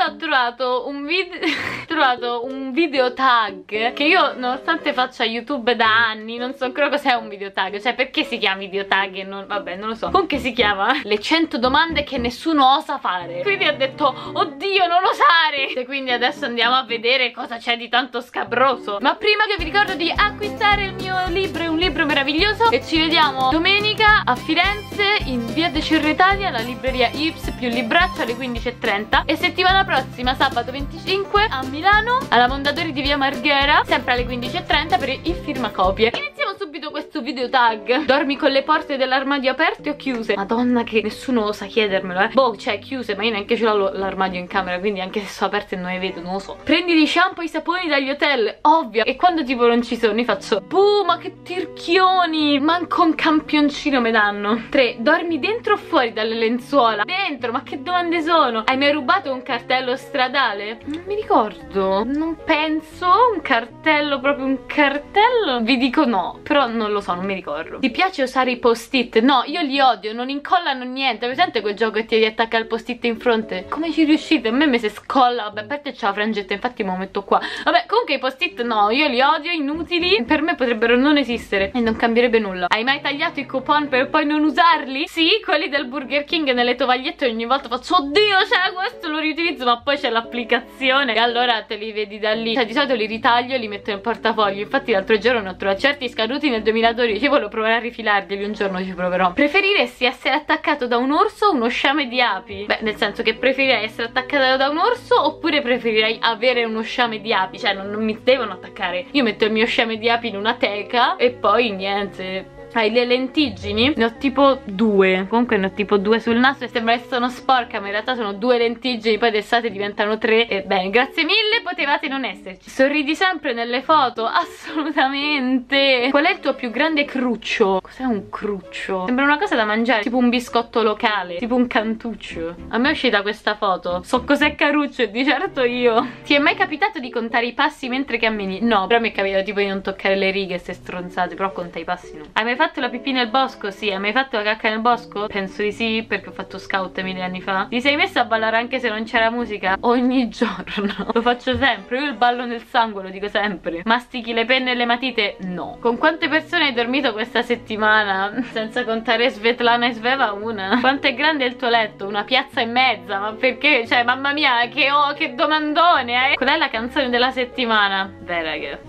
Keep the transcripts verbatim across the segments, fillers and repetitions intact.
ho trovato un video ho trovato un video tag che io, nonostante faccia YouTube da anni, non so ancora cos'è un video tag. Cioè, perché si chiama video tag e non... vabbè, non lo so. Comunque si chiama le cento domande che nessuno osa fare. Quindi ho detto, oddio, non osare. E quindi adesso andiamo a vedere cosa c'è di tanto scabroso. Ma prima che vi ricordo di acquistare il mio libro, è un libro meraviglioso. E ci vediamo domenica a Firenze, in via De Cerretania, la libreria Ips più Libraccio, alle quindici e trenta. E settimana prossima, sabato venticinque, a Milano, alla Mondadori di via Marghera, sempre alle quindici e trenta, per il firmacopie. Iniziamo subito questo video tag. Dormi con le porte dell'armadio aperte o chiuse? Madonna, che nessuno osa chiedermelo, eh. Boh, cioè chiuse, ma io neanche ce l'ho l'armadio in camera, quindi anche se sono aperte non le vedo, non lo so. Prendi gli shampoo e i saponi dagli hotel, ovvio. E quando tipo non ci sono, io faccio, buh, ma che tirchioni, manco un campioncino me danno. Tre, dormi dentro o fuori dalle lenzuola? Dentro, ma che domande sono? Hai mai rubato un cartello stradale? Non mi ricordo, non penso. Un cartello, proprio un cartello? Vi dico no, però non lo so, non mi ricordo. Ti piace usare i post-it? No, io li odio, non incollano niente. Presente quel gioco che ti attacca il post-it in fronte? Come ci riuscite? A me mi si scolla. Vabbè, a parte c'è la frangetta, infatti me lo metto qua. Vabbè, comunque i post-it no, io li odio, inutili. Per me potrebbero non esistere e non cambierebbe nulla. Hai mai tagliato i coupon per poi non usarli? Sì, quelli del Burger King nelle tovagliette. Ogni volta faccio, oddio, c'è questo, lo riutilizzo, ma poi c'è l'applicazione e allora te li vedi da lì. Cioè, di solito li ritaglio e li metto nel portafoglio. Infatti l'altro giorno ne ho trovati certi scaduti nel duemiladodici. Io volevo provare a rifilarglieli, un giorno ci proverò. Preferiresti essere attaccato da un orso o uno sciame di api? Beh, nel senso che preferirei essere attaccata da un orso oppure preferirei avere uno sciame di api. Cioè, non, non mi devono attaccare. Io metto il mio sciame di api in una teca e poi niente. Hai le lentiggini? Ne ho tipo due. Comunque ne ho tipo due sul naso e sembra che sono sporca, ma in realtà sono due lentiggini. Poi d'estate diventano tre. E bene, grazie mille, potevate non esserci. Sorridi sempre nelle foto? Assolutamente. Qual è il tuo più grande cruccio? Cos'è un cruccio? Sembra una cosa da mangiare, tipo un biscotto locale, tipo un cantuccio. A me è uscita questa foto. So cos'è caruccio e di certo io. Ti è mai capitato di contare i passi mentre cammini? No, però mi è capitato tipo di non toccare le righe, ste stronzate. Però conta i passi no. Hai mai fatto la pipì nel bosco? Sì. Hai mai fatto la cacca nel bosco? Penso di sì, perché ho fatto scout mille anni fa. Ti sei messa a ballare anche se non c'era musica? Ogni giorno. Lo faccio sempre. Io il ballo nel sangue, lo dico sempre. Mastichi le penne e le matite? No. Con quante persone hai dormito questa settimana? Senza contare Svetlana e Sveva, una. Quanto è grande il tuo letto? Una piazza e mezza. Ma perché? Cioè, mamma mia, che, oh, che domandone, eh. Qual è la canzone della settimana? Beh, raga,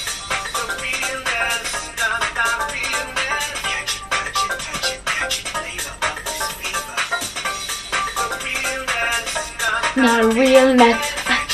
not real net.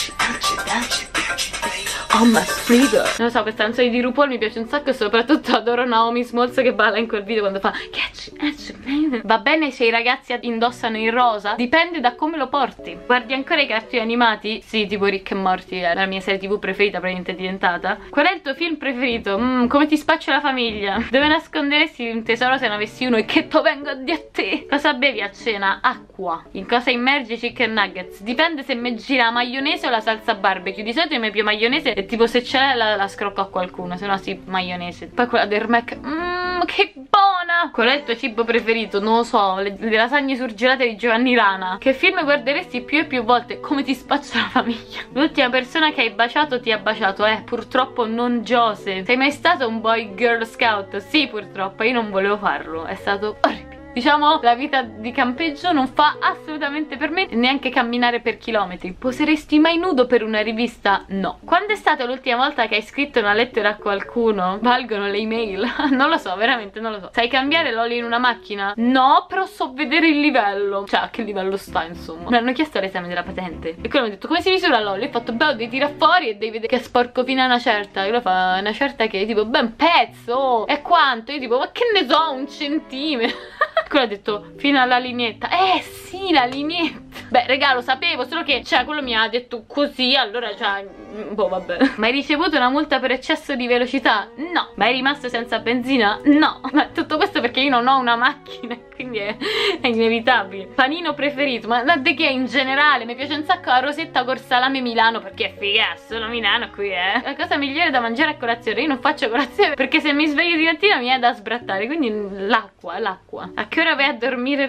Oh my freedom. Non lo so, questa canzone di RuPaul mi piace un sacco e soprattutto adoro Naomi Smalls che balla in quel video quando fa catch, catch, baby. Va bene se i ragazzi indossano il rosa? Dipende da come lo porti. Guardi ancora i cartoni animati? Sì, tipo Rick e Morty, è la mia serie tv preferita, praticamente è diventata. Qual è il tuo film preferito? Mm, come ti spaccia la famiglia? Dove nasconderesti un tesoro se ne avessi uno e che to venga di a te? Cosa bevi a cena? Acqua. In cosa immergi chicken nuggets? Dipende se meggi la maionese o la salsa barbecue. Di solito mi più maionese e tipo se c'è la, la scrocco a qualcuno, se no sì, maionese. Poi quella del Mac, mmm, che buona! Qual è il tuo cibo preferito? Non lo so, le, le lasagne surgelate di Giovanni Rana. Che film guarderesti più e più volte? Come ti spaccia la famiglia? L'ultima persona che hai baciato ti ha baciato? Eh, purtroppo non Joseph. Sei mai stato un boy girl scout? Sì, purtroppo, io non volevo farlo, è stato orribile. Diciamo, la vita di campeggio non fa assolutamente per me, neanche camminare per chilometri. Poseresti mai nudo per una rivista? No. Quando è stata l'ultima volta che hai scritto una lettera a qualcuno? Valgono le email? Non lo so, veramente non lo so. Sai cambiare l'olio in una macchina? No, però so vedere il livello. Cioè, a che livello sta, insomma. Mi hanno chiesto l'esame della patente e quello mi ha detto, come si misura l'olio? Io ho fatto, beh, devi tirare fuori e devi vedere che è sporco fino a una certa. E lo fa una certa che tipo, beh, un pezzo. E quanto? Io tipo, ma che ne so, un centimetro. Quello ha detto fino alla lineetta. Eh sì, la lineetta. Beh, raga, lo sapevo, solo che cioè quello mi ha detto così, allora cioè boh, vabbè. Ma hai ricevuto una multa per eccesso di velocità? No. Ma hai rimasto senza benzina? No. Ma tutto questo perché io non ho una macchina, quindi è, è inevitabile. Panino preferito? Ma da che in generale mi piace un sacco la rosetta col salame Milano, perché è figa, solo Milano qui, eh. La cosa migliore da mangiare a colazione. Io non faccio colazione perché se mi sveglio di mattina mi è da sbrattare, quindi l'acqua, l'acqua. A che ora vai a dormire?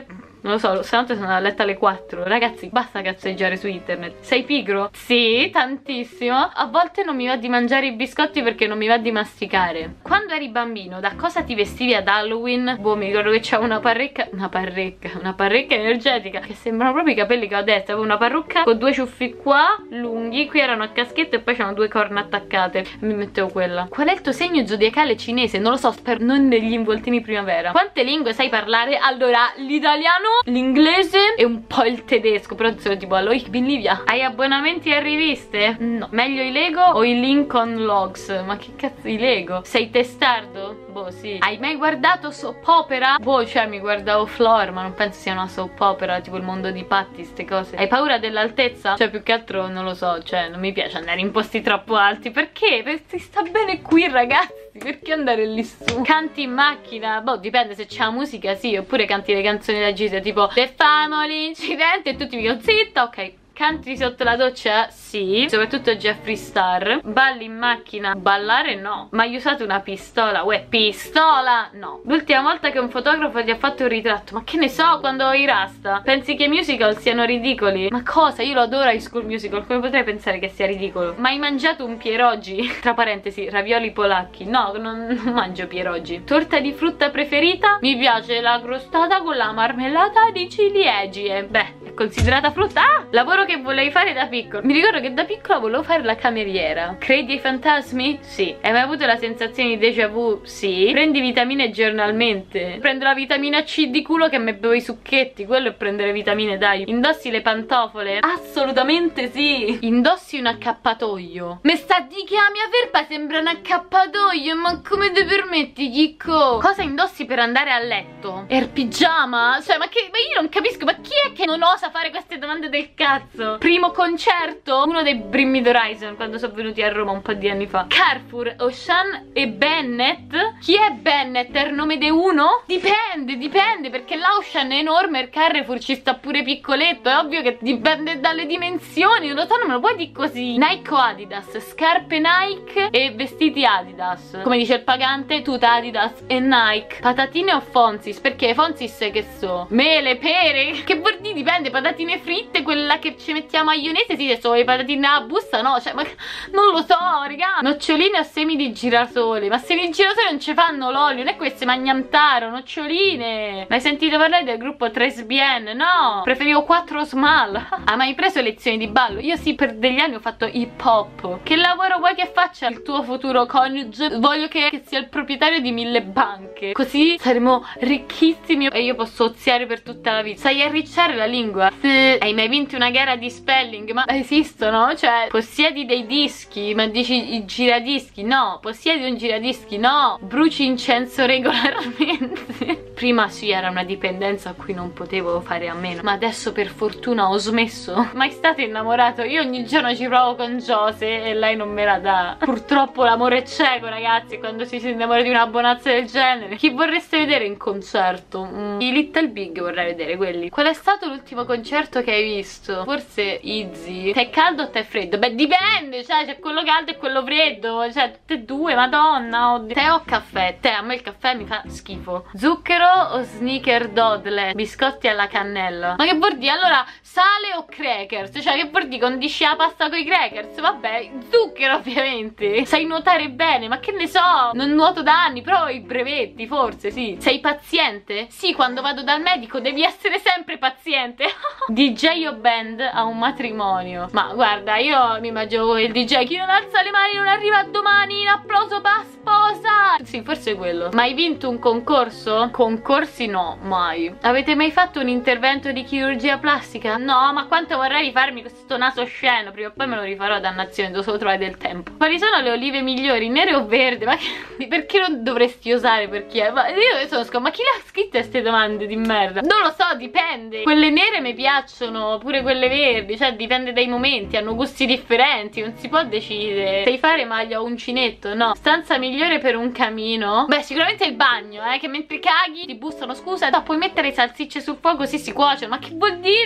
Non lo so, stanotte sono andata a letto alle quattro. Ragazzi, basta cazzeggiare su internet. Sei pigro? Sì, tantissimo. A volte non mi va di mangiare i biscotti perché non mi va di masticare. Quando eri bambino, da cosa ti vestivi ad Halloween? Boh, mi ricordo che c'avevo una parrecca. Una parrecca, una parrecca energetica, che sembrano proprio i capelli che ho adesso. Avevo una parrucca con due ciuffi qua, lunghi. Qui erano a caschetto e poi c'erano due corna attaccate. E mi mettevo quella. Qual è il tuo segno zodiacale cinese? Non lo so, spero non negli involtini primavera. Quante lingue sai parlare? Allora, l'italiano, l'inglese e un po' il tedesco. Però sono tipo, allora ich bin Livia. Hai abbonamenti a riviste? No. Meglio i Lego o i Lincoln Logs? Ma che cazzo i Lego? Sei testardo? Boh, sì. Hai mai guardato soap opera? Boh, cioè mi guardavo Floor, ma non penso sia una soap opera, tipo il mondo di Patti, ste cose. Hai paura dell'altezza? Cioè più che altro non lo so, cioè non mi piace andare in posti troppo alti. Perché? Perché si sta bene qui, ragazzi. Perché andare lì su? Canti in macchina? Boh, dipende, se c'è la musica sì. Oppure canti le canzoni da Gisa, tipo The Family Incident, e tutti mi dicono zitta, ok. Canti sotto la doccia? Sì. Soprattutto Jeffree Star. Balli in macchina? Ballare no. Ma hai usato una pistola? Uè, pistola? No. L'ultima volta che un fotografo ti ha fatto un ritratto? Ma che ne so, quando ho i rasta? Pensi che i musical siano ridicoli? Ma cosa? Io lo adoro High School Musical. Come potrei pensare che sia ridicolo? Ma hai mangiato un pieroggi? Tra parentesi, ravioli polacchi. No, non, non mangio pieroggi. Torta di frutta preferita? Mi piace la crostata con la marmellata di ciliegie. Beh, è considerata frutta? Ah! Lavoro che volevi fare da piccolo. Mi ricordo che da piccola volevo fare la cameriera. Credi ai fantasmi? Sì. Hai mai avuto la sensazione di déjà vu? Sì. Prendi vitamine giornalmente? Prendo la vitamina C di culo che mi bevo i succhetti. Quello è prendere vitamine, dai. Indossi le pantofole? Assolutamente sì. Indossi un accappatoio? Me sta di che la mia felpa sembra un accappatoio? Ma come ti permetti, Chicco? Cosa indossi per andare a letto? Er pigiama? Cioè, ma che... Ma io non capisco. Ma chi è che non osa fare queste domande del cazzo? Primo concerto? Uno dei Bring Me the Horizon, quando sono venuti a Roma un po' di anni fa. Carrefour, Ocean e Bennett. Chi è Bennett? È il nome di uno? Dipende, dipende, perché l'Ocean è enorme e il Carrefour ci sta pure piccoletto. È ovvio che dipende dalle dimensioni. Non lo so, non me lo puoi dire così. Nike o Adidas? Scarpe Nike e vestiti Adidas. Come dice il pagante, tuta Adidas e Nike. Patatine o Fonsis? Perché Fonsis che so? Mele, pere? Che vuol dire? Dipende, patatine fritte, quella che ci mettiamo maionese, sì, se sono le patatine alla busta, no, cioè, ma non lo so, raga. Noccioline o semi di girasole? Ma semi di girasole non ci fanno l'olio, non è queste magnantaro, noccioline. Ma hai sentito parlare del gruppo tre S B N? No, preferivo quattro Small. Hai mai preso lezioni di ballo? Io sì, per degli anni ho fatto hip hop. Che lavoro vuoi che faccia il tuo futuro coniuge? Voglio che, che sia il proprietario di mille banche, così saremo ricchissimi e io posso oziare per tutta la vita. Sai arricciare la lingua? Sì. Hai mai vinto una gara di spelling? Ma esistono? Cioè, possiedi dei dischi? Ma dici i giradischi? No. Possiedi un giradischi? No. Bruci incenso regolarmente? Prima sì, era una dipendenza a cui non potevo fare a meno, ma adesso per fortuna ho smesso. Mai stato innamorato? Io ogni giorno ci provo con Giose e lei non me la dà. Purtroppo l'amore è cieco, ragazzi, quando si si innamora di una bonazza del genere. Chi vorreste vedere in concerto? Mm. I Little Big vorrei vedere, quelli. Qual è stato l'ultimo concerto che hai visto? Forse Izzy. Te è caldo o te è freddo? Beh, dipende, cioè c'è quello caldo e quello freddo, cioè tutte e due, madonna, oddio. Tè o caffè? Tè, a me il caffè mi fa schifo. Zucchero o snickerdoodle? Biscotti alla cannella. Ma che vuol dire? Allora, sale o crackers? Cioè che vuol dire? Condisci la pasta con i crackers? Vabbè, zucchero ovviamente. Sai nuotare bene? Ma che ne so, non nuoto da anni, però i brevetti forse, sì. Sei paziente? Sì, quando vado dal medico devi essere sempre paziente. D J o band a un matrimonio? Ma guarda, io mi immagino il D J, chi non alza le mani non arriva a domani, in applauso pa sposa. Sì, forse quello. Mai vinto un concorso? Concorsi no, mai. Avete mai fatto un intervento di chirurgia plastica? No, ma quanto vorrei rifarmi questo naso osceno. Prima o poi me lo rifarò, dannazione, devo solo trovare del tempo. Quali sono le olive migliori, nere o verde? Ma che... perché non dovresti osare per chi è? Ma io sono scomoda, ma chi le ha scritte queste domande di merda? Non lo so, dipende. Quelle nere mi piacciono, pure quelle verdi, cioè dipende dai momenti, hanno gusti differenti, non si può decidere. Sai fare maglia o uncinetto? No. Stanza migliore per un camino? Beh, sicuramente il bagno, eh, che mentre caghi ti bussano, scusa, no, puoi mettere salsicce sul fuoco, sì, si cuociono. Ma che vuol dire?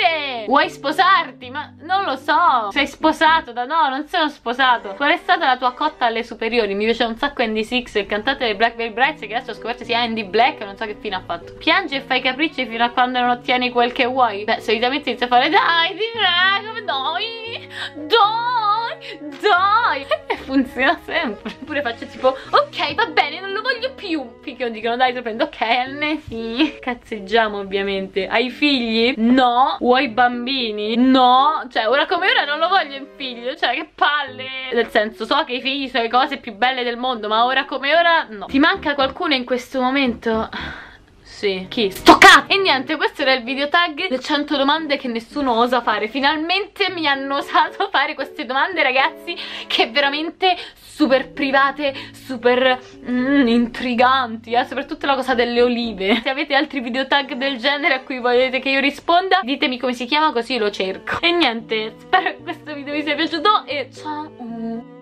Vuoi sposarti? Ma non lo so. Sei sposato da... No, non sono sposato. Qual è stata la tua cotta alle superiori? Mi piace un sacco Andy Six, il cantante dei Black Veil Brides, che adesso ho scoperto sia Andy Black, non so che fine ha fatto. Piangi e fai capricci fino a quando non ottieni quel che vuoi. Beh, solitamente inizia a fare dai, ti prego, dai, dai, dai. E funziona sempre. Oppure faccio tipo ok, va bene, non lo voglio più. Finché non dicono dai, te lo prendo. Ok, Anne, sì. Cazzeggiamo ovviamente. Hai figli? No. Vuoi bambini? No. Cioè, ora come ora non lo voglio in figlio. Cioè, che palle. Nel senso, so che i figli sono le cose più belle del mondo, ma ora come ora no. Ti manca qualcuno in questo momento? Sì. Chi? Sto cazzo! E niente, questo era il video tag. Le cento domande che nessuno osa fare. Finalmente mi hanno osato fare queste domande, ragazzi, che veramente super private, super mm, intriganti, eh? Soprattutto la cosa delle olive. Se avete altri video tag del genere a cui volete che io risponda, ditemi come si chiama così lo cerco. E niente, spero che questo video vi sia piaciuto e ciao!